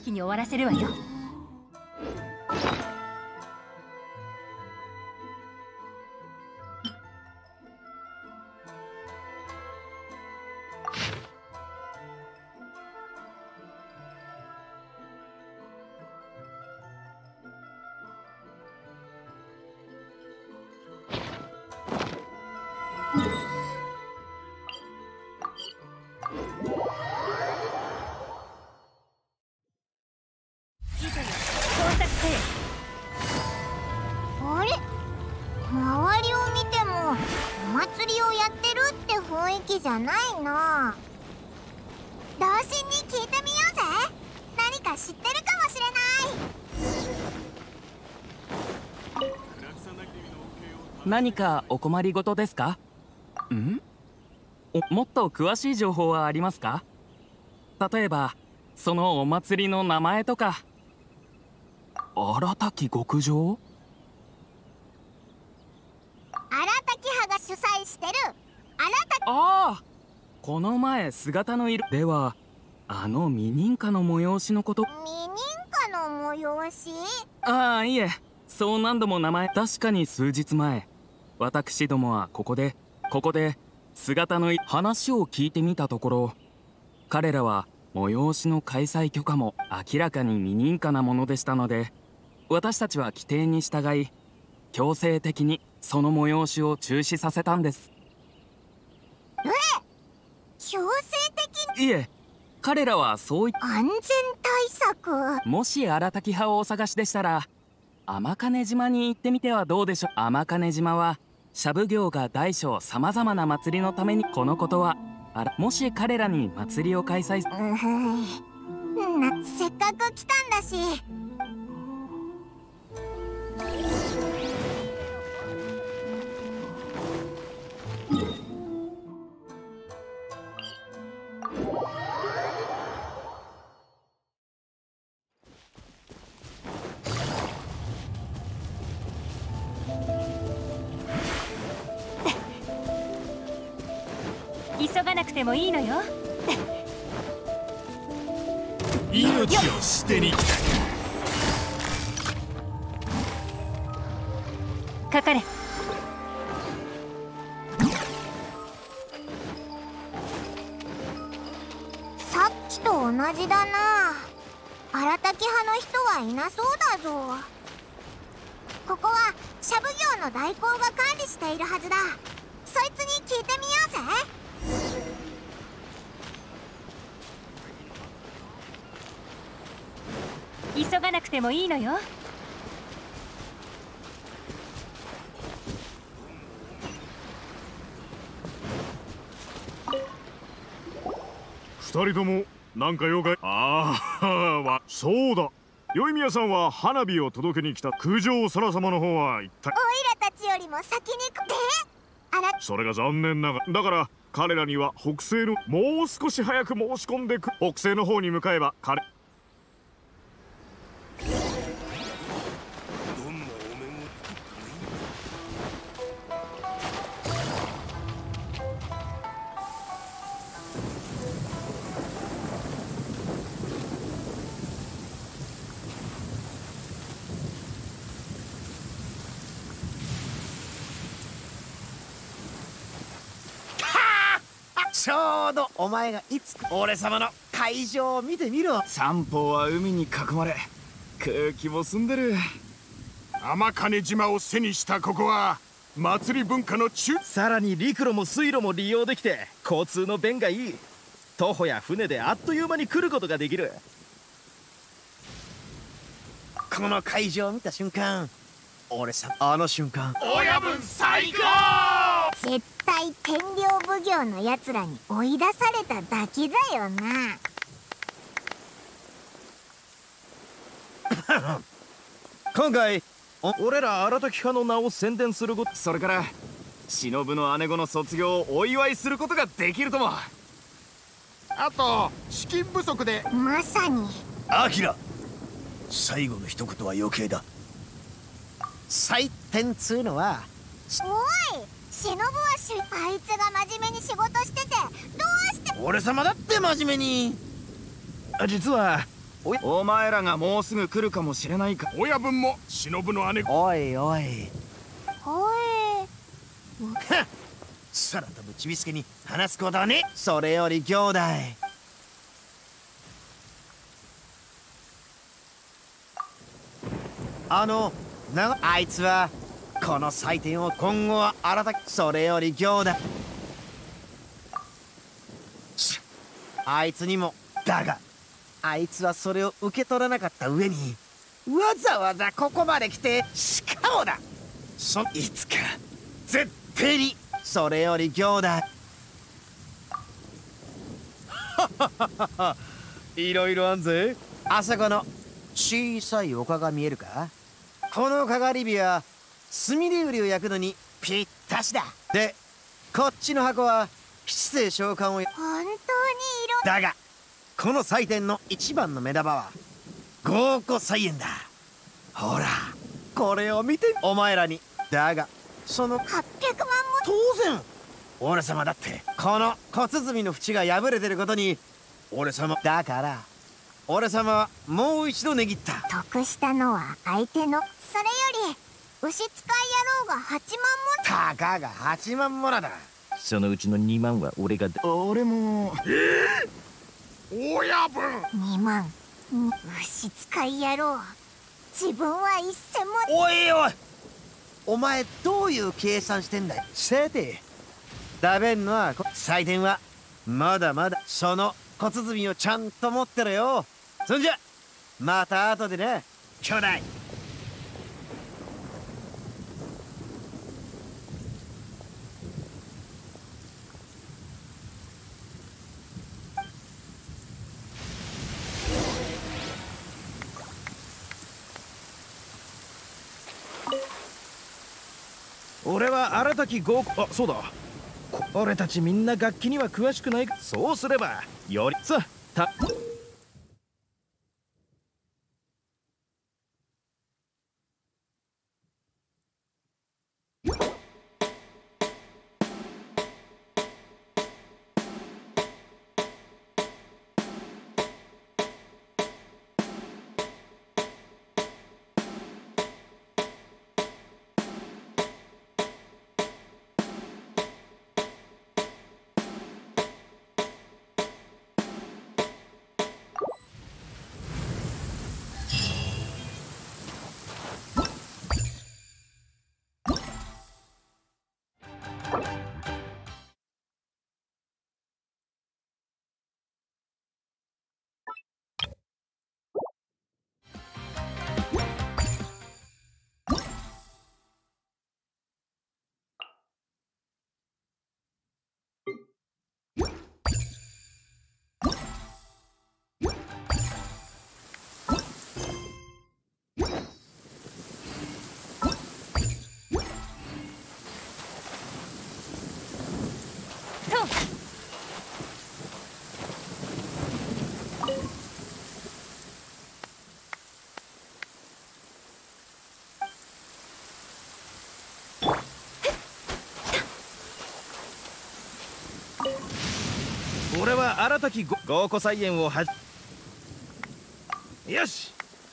璧に終わらせるわよ。 あれ、周りを見てもお祭りをやってるって雰囲気じゃないな。同心に聞いてみようぜ。何か知ってるかもしれない。 何かお困りごとですか？もっと詳しい情報はありますか？例えばそのお祭りの名前とか。荒滝極上？ 荒滝派が主催してる荒滝。 ああ、この前姿の色ではあの未認可の催しのこと。 未認可の催し？ ああ、いえ、そう何度も名前。確かに数日前私どもはここで姿の話を聞いてみたところ、彼らは催しの開催許可も明らかに未認可なものでしたので、私たちは規定に従い強制的にその催しを中止させたんです。 強制的に？ いえ、彼らはそういった安全対策。 もし荒滝派をお探しでしたら天金島に行ってみてはどうでしょう。天金島はシャブ業が大小さまざまな祭りのために、このことはもし彼らに祭りを開催せっかく来たんだし。 急がなくてもいいのよ。 命を捨てに来かかれ。 さっきと同じだな。荒滝派の人はいなそうだぞ。ここはシャブ業の代行が管理しているはずだ。そいつに聞いてみようぜ。 急がなくてもいいのよ。 二人ともなんか用かい？そうだ、宵宮さんは花火を届けに来た九条空様の方は一体？ オイラたちよりも先に来て。 それが残念ながらだから彼らには北西のもう少し早く申し込んでく。北西の方に向かえば彼。 ちょうどお前がいつ俺様の会場を見てみろ。 三方は海に囲まれ空気も澄んでる。 天金島を背にしたここは祭り文化の中。 さらに陸路も水路も利用できて交通の便がいい。徒歩や船であっという間に来ることができる。 この会場を見た瞬間、俺さあの瞬間親分最高。 絶対天領奉行のやつらに追い出されただけだよな。 今回俺ら荒滝派の名を宣伝すること、それから忍の姉子の卒業をお祝いすることができるとも。 あと資金不足で。 まさに。 アキラ、最後の一言は余計だ。採点つうのは。 おい、忍はあいつが真面目に仕事しててどうして。 俺様だって真面目に。 実はお前らがもうすぐ来るかもしれないか。 親分も忍の姉。 おいおい、 ほ空飛ぶちびすけに話すことはね。それより兄弟、あいつはこの祭典を今後は新たく。それより兄弟、あいつにもだが、あいつはそれを受け取らなかった上にわざわざここまで来て、しかもだ、いつか絶対に。それより兄弟、いろいろあんぜ。あそこの小さい丘が見えるか。このかがり火は炭で売りを焼くのにぴったしだ。でこっちの箱は七星召喚を。 本当にだがこの祭典の一番の目玉は豪華菜園だ。ほらこれを見て、お前らに。だがその 800万も。 当然俺様だってこの小鼓の縁が破れてることに俺様だから、俺様はもう一度値切った。 得したのは相手の。それより牛使い野郎が8万も。 たかが8万もらだ。 そのうちの2万は俺が。俺も。 親分。 2万。牛使い野郎、自分は1000も。 おいおい、お前どういう計算してんだよ。さて食べんのは祭典はまだまだ。その小鼓をちゃんと持ってろよ。そんじゃまた後でな兄弟。 俺は新たき豪華。あ、そうだ、俺たちみんな楽器には詳しくない。そうすればよりさた。俺は新たき豪華菜園をよし。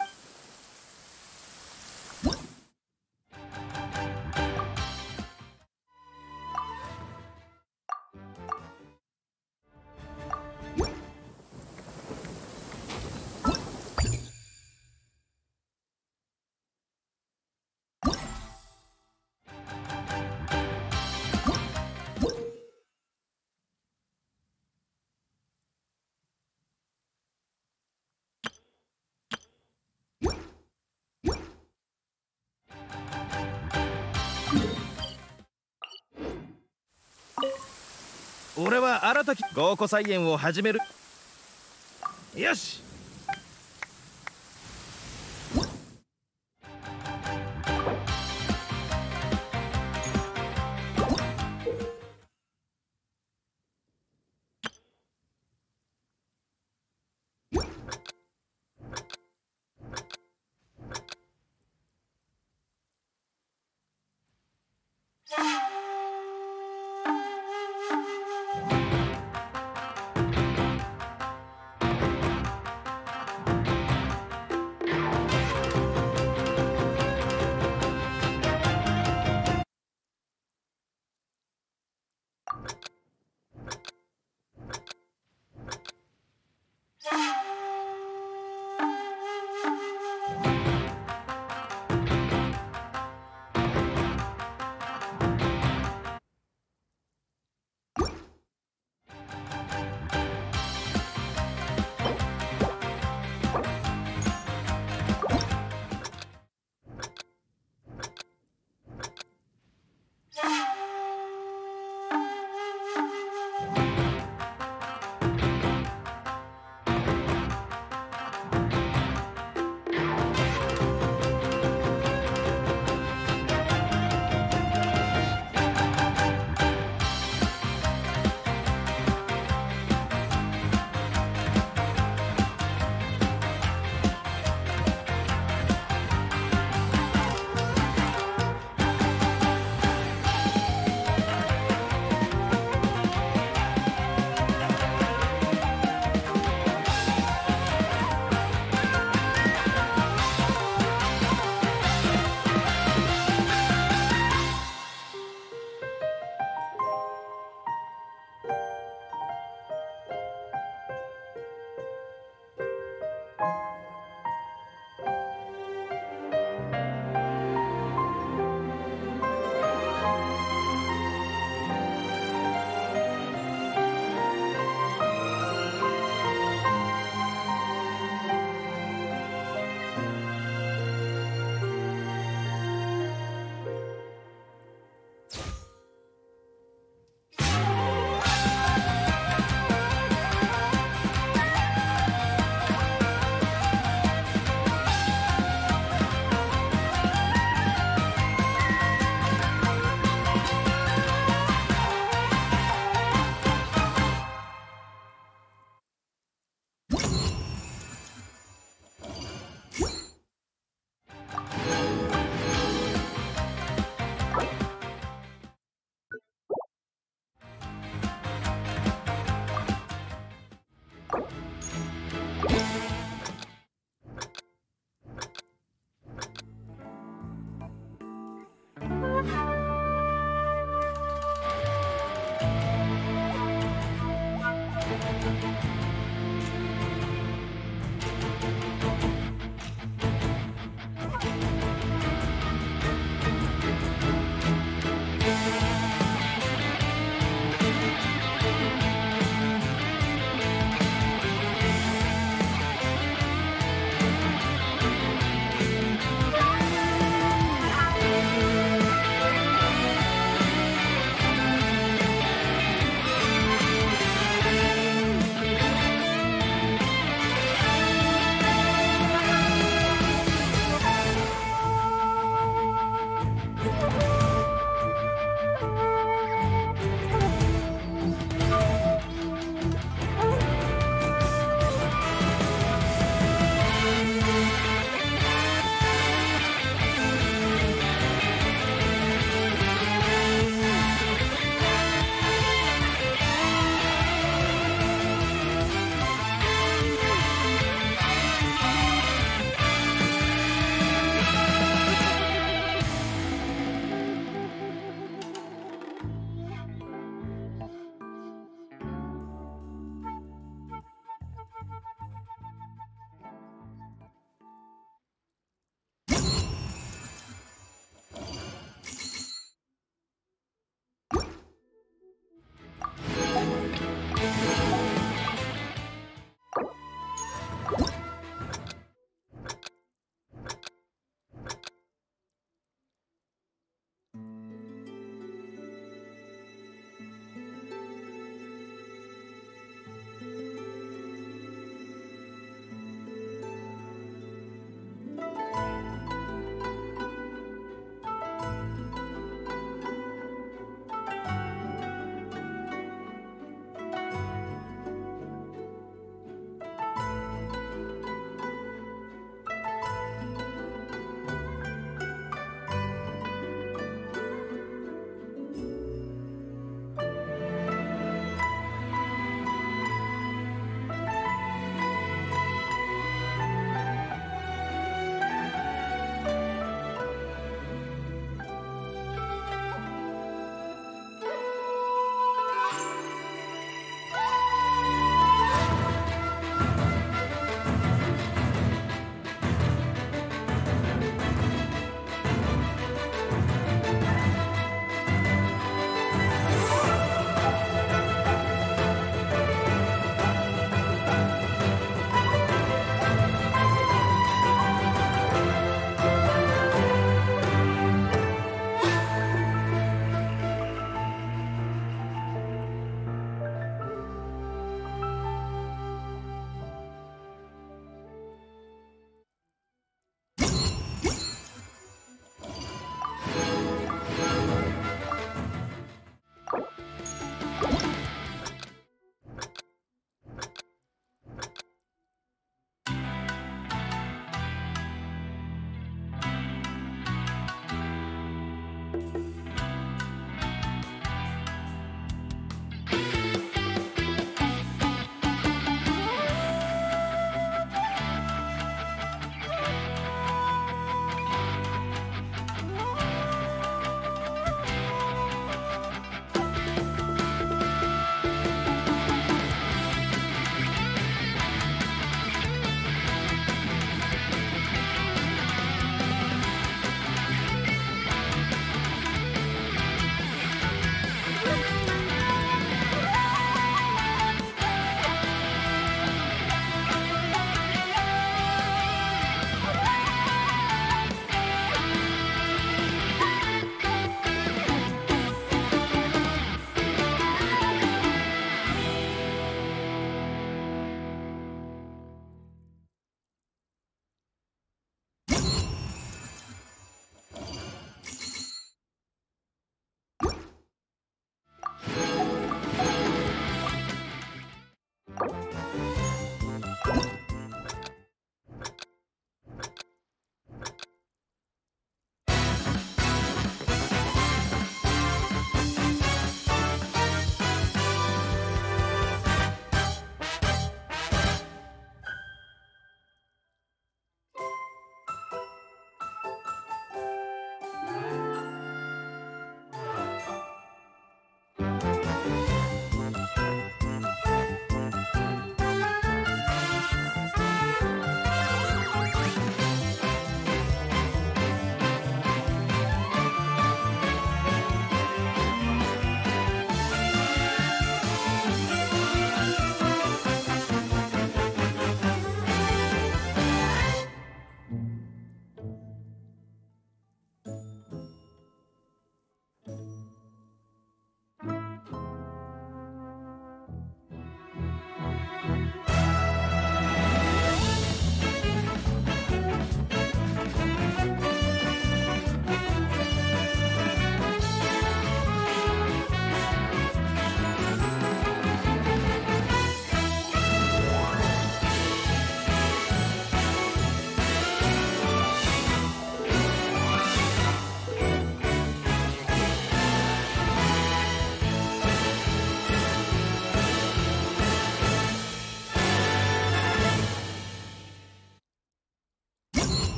俺は新たき豪華菜園を始める。よし。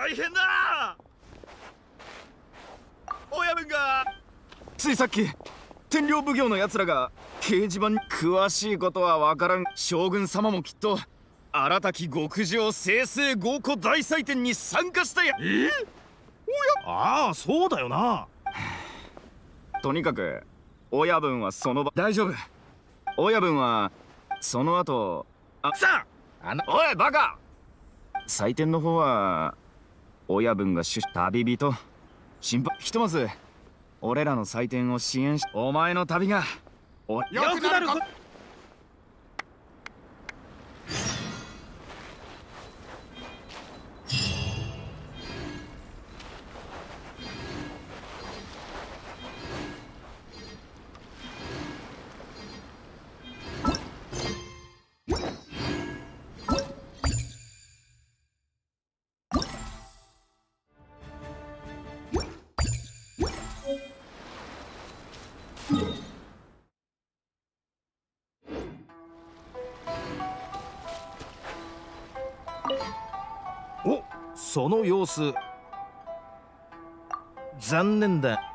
大変だ。親分がついさっき天領奉行のやつらが掲示板に詳しいことは分からん。将軍様もきっと新たき極上清々豪華大祭典に参加したや。 ああ、そうだよな。 とにかく親分はその場大丈夫。親分はその後さあ、おいバカ、祭典の方は親分が旅人心配。ひとまず俺らの祭典を支援し、お前の旅がよくなること。 お、その様子残念だ。